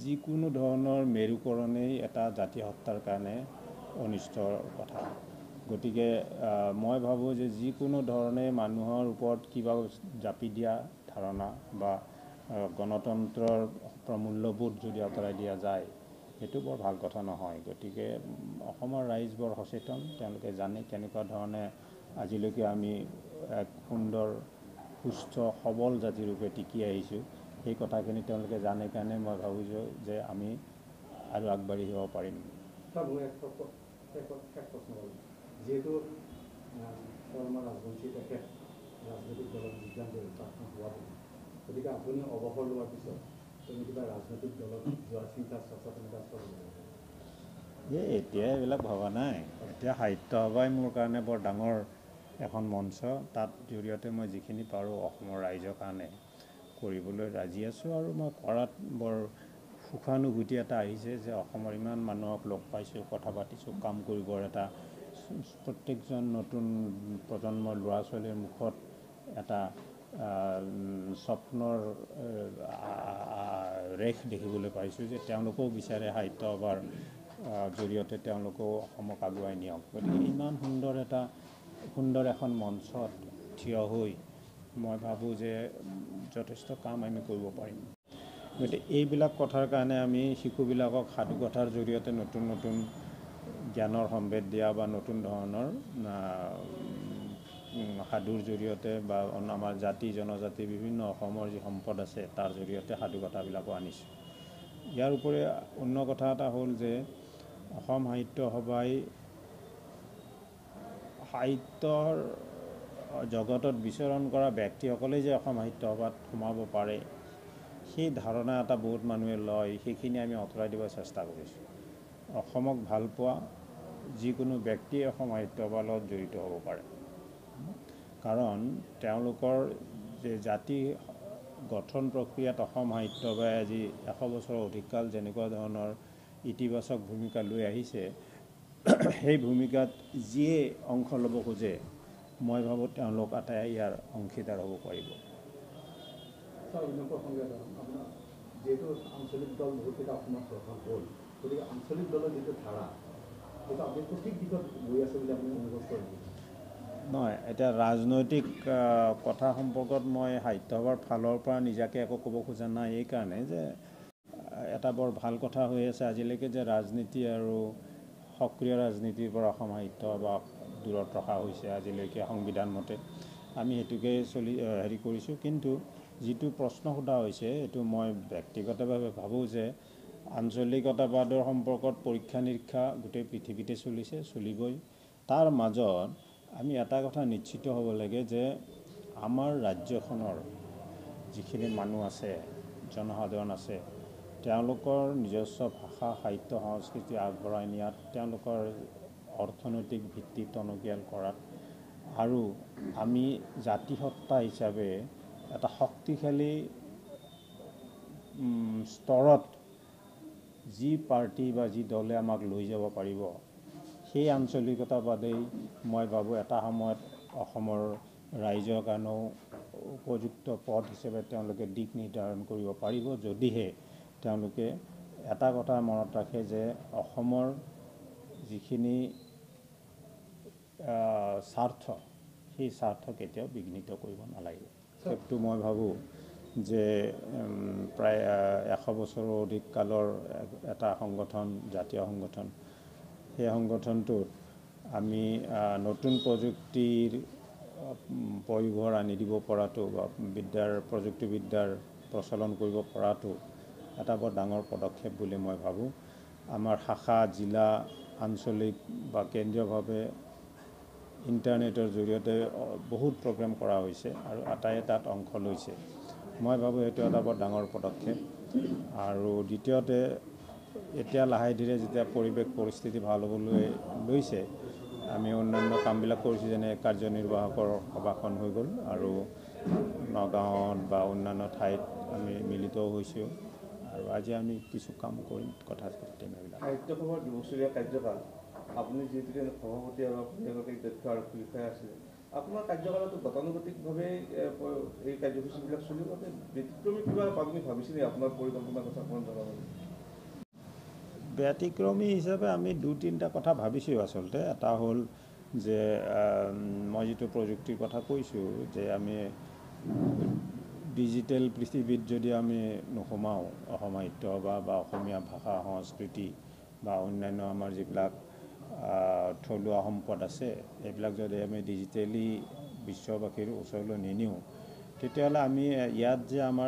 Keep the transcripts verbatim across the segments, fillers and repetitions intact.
যিকোনো ধৰণৰ মেৰুকৰণেই এটা জাতি হত্যাৰ কাৰণে অনিষ্টৰ কথা। গতিকে মই ভাবোঁ যে যিকোনো ধৰণে মানুহৰ ওপৰত কিবা জাপি দিয়া ধাৰণা বা গণতন্ত্ৰৰ প্ৰমূল্যবোধ যদি আঁতৰাই দিয়া যায় সেইটো বৰ ভাল কথা নহয়। গতিকে অসমৰ ৰাইজ বৰ সচেতন, তেওঁলোকে জানে কেনেকুৱা ধৰণে আজিলৈকে আমি এক সুন্দৰ সুস্থ সবল জাতিৰূপে টিকি আহিছোঁ। সেই কথাখিনি তেওঁলোকে জানে কাৰণে মই ভাবিছোঁ যে আমি আৰু আগবাঢ়ি যাব পাৰিম। যিহেতু আমাৰ ৰাজবংশী তেখেত ৰাজনৈতিক দলত যোগদান কৰি প্ৰাক্তন সভাপতি, গতিকে আপুনি অৱসৰ লোৱাৰ পিছত তুমি কিবা ৰাজনৈতিক দলত যোৱাৰ চিন্তা চৰ্চা তেনেকুৱা চলিব? এই এতিয়া এইবিলাক ভবা নাই। এতিয়া সাহিত্য সভাই মোৰ কাৰণে বৰ ডাঙৰ এখন মঞ্চ, তাত জৰিয়তে মই যিখিনি পাৰোঁ অসমৰ ৰাইজৰ কাৰণে কৰিবলৈ ৰাজি আছোঁ। আৰু মই কৰাত বৰ সুখানুভূতি এটা আহিছে যে অসমৰ ইমান মানুহক লগ পাইছোঁ, কথা পাতিছোঁ, কাম কৰিবৰ এটা প্ৰত্যেকজন নতুন প্ৰজন্মৰ ল'ৰা ছোৱালীৰ মুখত এটা স্বপ্নৰ ৰেখ দেখিবলৈ পাইছোঁ যে তেওঁলোকেও বিচাৰে সাহিত্য সভাৰ জৰিয়তে তেওঁলোকেও অসমক আগুৱাই নিয়ক। গতিকে ইমান সুন্দৰ এটা সুন্দৰ এখন মঞ্চত থিয় হৈ মই ভাবোঁ যে যথেষ্ট কাম আমি কৰিব পাৰিম। গতিকে এইবিলাক কথাৰ কাৰণে আমি শিশুবিলাকক সাধুকথাৰ জৰিয়তে নতুন নতুন জ্ঞানৰ সম্ভেদ দিয়া বা নতুন ধৰণৰ সাধুৰ জৰিয়তে বা আমাৰ জাতি জনজাতি বিভিন্ন অসমৰ যি সম্পদ আছে তাৰ জৰিয়তে সাধুকথাবিলাকো আনিছোঁ। ইয়াৰ উপৰি অন্য কথা এটা হ'ল যে অসম সাহিত্য সভাই সাহিত্যৰ জগতত বিচৰণ কৰা ব্যক্তিসকলেই যে অসম সাহিত্য সভাত সোমাব পাৰে সেই ধাৰণা এটা বহুত মানুহে লয়, সেইখিনি আমি আঁতৰাই দিব চেষ্টা কৰিছোঁ। অসমক ভাল পোৱা যিকোনো ব্যক্তিয়ে অসম সাহিত্য সভাৰ লগত জড়িত হ'ব পাৰে, কাৰণ তেওঁলোকৰ যে জাতি গঠন প্ৰক্ৰিয়াত অসম সাহিত্য সভাই আজি এশ বছৰৰ অধিককাল যেনেকুৱা ধৰণৰ ইতিবাচক ভূমিকা লৈ আহিছে, সেই ভূমিকাত যিয়ে অংশ ল'ব খোজে মই ভাবোঁ তেওঁলোক আটাই ইয়াৰ অংশীদাৰ হ'ব পাৰিব। যিহেতু আঞ্চলিক দল বহুতকেইটা অসমত গঠন হ'ল, গতিকে আঞ্চলিক দলৰ যিটো ধাৰা সেইটো আপুনি সঠিক দিশত গৈ আছে বুলি আপুনি অনুভৱ কৰে? নহয়, এতিয়া ৰাজনৈতিক কথা সম্পৰ্কত মই সাহিত্য সভাৰ ফালৰ পৰা নিজাকৈ একো ক'ব খোজা নাই, এইকাৰণে যে এটা বৰ ভাল কথা হৈ আছে আজিলৈকে যে ৰাজনীতি আৰু সক্ৰিয় ৰাজনীতিৰ পৰা অসম সাহিত্য সভাক দূৰত ৰখা হৈছে আজিলৈকে সংবিধান মতে। আমি সেইটোকে চলি হেৰি কৰিছোঁ। কিন্তু যিটো প্ৰশ্ন সোধা হৈছে এইটো মই ব্যক্তিগতভাৱে ভাবোঁ যে আঞ্চলিকতাবাদৰ সম্পৰ্কত পৰীক্ষা নিৰীক্ষা গোটেই পৃথিৱীতে চলিছে, চলিবই। তাৰ মাজত আমি এটা কথা নিশ্চিত হ'ব লাগে যে আমাৰ ৰাজ্যখনৰ যিখিনি মানুহ আছে, জনসাধাৰণ আছে, তেওঁলোকৰ নিজস্ব ভাষা সাহিত্য সংস্কৃতি আগবঢ়াই নিয়াত, তেওঁলোকৰ অৰ্থনৈতিক ভিত্তি টনকিয়াল কৰাত, আৰু আমি জাতিসত্তা হিচাপে এটা শক্তিশালী স্তৰত যি পাৰ্টি বা যি দলে আমাক লৈ যাব পাৰিব সেই আঞ্চলিকতাবাদেই মই ভাবোঁ এটা সময়ত অসমৰ ৰাইজৰ কাৰণেও উপযুক্ত পথ হিচাপে তেওঁলোকে দিশ নিৰ্ধাৰণ কৰিব পাৰিব, যদিহে তেওঁলোকে এটা কথা মনত ৰাখে যে অসমৰ যিখিনি স্বাৰ্থ সেই স্বাৰ্থ কেতিয়াও বিঘ্নিত কৰিব নালাগিব। সেইটো মই ভাবোঁ যে প্ৰায় এশ বছৰৰ অধিক কালৰ এটা সংগঠন, জাতীয় সংগঠন, সেই সংগঠনটোত আমি নতুন প্ৰযুক্তিৰ পয়োভৰ আনি দিব পৰাটো বা বিদ্যাৰ প্ৰযুক্তিবিদ্যাৰ প্ৰচলন কৰিব পৰাটো এটা বৰ ডাঙৰ পদক্ষেপ বুলি মই ভাবোঁ। আমাৰ শাখা জিলা আঞ্চলিক বা কেন্দ্ৰীয়ভাৱে ইণ্টাৰনেটৰ জৰিয়তে বহুত প্ৰগ্ৰেম কৰা হৈছে আৰু আটাইয়ে তাত অংশ লৈছে। মই ভাবোঁ এইটো এটা বৰ ডাঙৰ পদক্ষেপ। আৰু দ্বিতীয়তে এতিয়া লাহে ধীৰে যেতিয়া পৰিৱেশ পৰিস্থিতি ভাল হ'বলৈ লৈছে, আমি অন্যান্য কামবিলাক কৰিছোঁ, যেনে কাৰ্যনিৰ্বাহকৰ সভাখন হৈ গ'ল আৰু নগাঁৱত বা অন্যান্য ঠাইত আমি মিলিতও হৈছোঁ আৰু আজি আমি কিছু কাম কৰিম, কথা পাতিম এইবিলাক। সাহিত্য সভাৰ দুবছৰীয়া কাৰ্যকাল, আপুনি যিহেতুকে সভাপতি আৰু আপুনি এগৰাকী দক্ষ আৰক্ষী বিষয়া আছিলে, আপোনাৰ কাৰ্যকালতো গতানুগতিকভাৱে এই কাৰ্যসূচীবিলাক চলিব, ব্যতিক্ৰমী কিবা আপুনি ভাবিছিলে আপোনাৰ পৰিকল্পনাৰ কথা অকণমান জনাব? ব্যতিক্ৰমী হিচাপে আমি দুই তিনিটা কথা ভাবিছোঁ আচলতে। এটা হ'ল যে মই যিটো প্ৰযুক্তিৰ কথা কৈছোঁ যে আমি ডিজিটেল পৃথিৱীত যদি আমি নোসোমাওঁ, অসম সাহিত্য সভা বা অসমীয়া ভাষা সংস্কৃতি বা অন্যান্য আমাৰ যিবিলাক থলুৱা সম্পদ আছে এইবিলাক যদি আমি ডিজিটেলি বিশ্ববাসীৰ ওচৰলৈ নিনিওঁ, তেতিয়াহ'লে আমি ইয়াত যে আমাৰ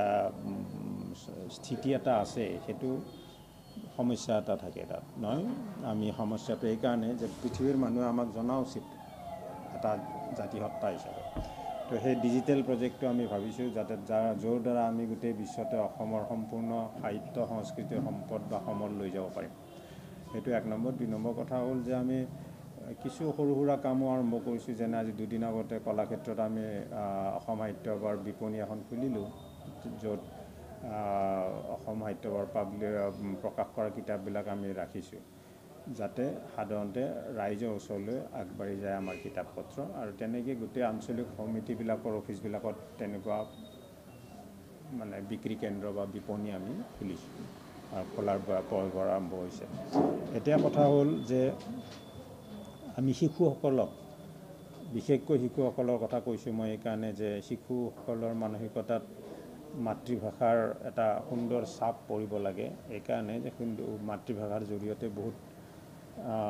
স্থিতি এটা আছে সেইটো সমস্যা এটা থাকে তাত নহয়। আমি সমস্যাটো এইকাৰণে যে পৃথিৱীৰ মানুহে আমাক জনা উচিত এটা জাতিসত্তা হিচাপে। তো সেই ডিজিটেল প্ৰজেক্টটো আমি ভাবিছোঁ যাতে যাৰ য'ৰ দ্বাৰা আমি গোটেই বিশ্বতে অসমৰ সম্পূৰ্ণ সাহিত্য সংস্কৃতিৰ সম্পদ বা সমল লৈ যাব পাৰিম। সেইটো এক নম্বৰ। দুই নম্বৰ কথা হ'ল যে আমি কিছু সৰু সুৰা কামো আৰম্ভ কৰিছোঁ। যেনে আজি দুদিন আগতে কলাক্ষেত্ৰত আমি অসম সাহিত্য সভাৰ বিপণী এখন খুলিলোঁ, য'ত অসম সাহিত্য সভাৰ পাব্লিক প্ৰকাশ কৰা কিতাপবিলাক আমি ৰাখিছোঁ, যাতে সাধাৰণতে ৰাইজৰ ওচৰলৈ আগবাঢ়ি যায় আমাৰ কিতাপ পত্ৰ। আৰু তেনেকৈ গোটেই আঞ্চলিক সমিতিবিলাকৰ অফিচবিলাকত তেনেকুৱা মানে বিক্ৰী কেন্দ্ৰ বা বিপণী আমি খুলিছোঁ আৰু খোলাৰ পৰ আৰম্ভ হৈছে। এতিয়া কথা হ'ল যে আমি শিশুসকলক, বিশেষকৈ শিশুসকলৰ কথা কৈছোঁ মই এইকাৰণে যে শিশুসকলৰ মানসিকতাত মাতৃভাষাৰ এটা সুন্দৰ চাপ পৰিব লাগে, এইকাৰণে যে মাতৃভাষাৰ জৰিয়তে বহুত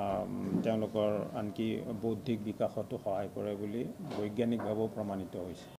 তেওঁলোকৰ আনকি বৌদ্ধিক বিকাশতো সহায় কৰে বুলি বৈজ্ঞানিকভাৱেও প্ৰমাণিত হৈছে।